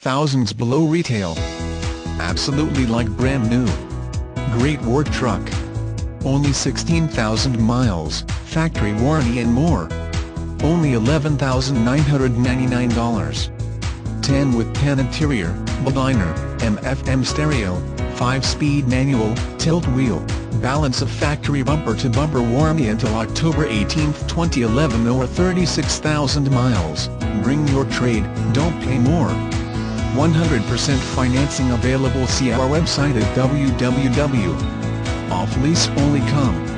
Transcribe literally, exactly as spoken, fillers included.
thousands below retail. Absolutely like brand new. Great work truck. Only sixteen thousand miles, factory warranty and more. Only eleven thousand nine hundred ninety-nine dollars. ten with tan interior, liner, M F M stereo, five speed manual, tilt wheel, balance of factory bumper-to-bumper warranty until October eighteenth twenty eleven or thirty-six thousand miles. Bring your trade, don't pay more. one hundred percent financing available. See our website at w w w dot off lease only dot com.